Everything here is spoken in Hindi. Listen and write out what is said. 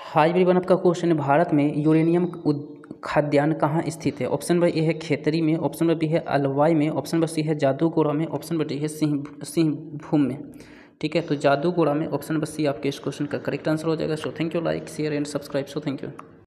हाई एवरीवन, आपका क्वेश्चन है, भारत में यूरेनियम खाद्यान्न कहाँ स्थित है? ऑप्शन नंबर ए है खेतरी में, ऑप्शन नंबर बी है अलवाई में, ऑप्शन नंबर सी है जादूगोड़ा में, ऑप्शन नंबर डी है सिंहभूम में। ठीक है, तो जादूगोड़ा में ऑप्शन नंबर सी आपके इस क्वेश्चन का करेक्ट आंसर हो जाएगा। So thank you, like share and subscribe. So thank you.